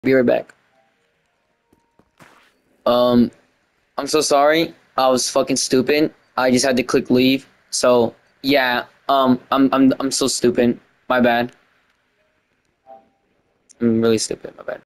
Be right back. Um, I'm so sorry. I was fucking stupid. I just had to click leave. So yeah. I'm so stupid. My bad. I'm really stupid. My bad.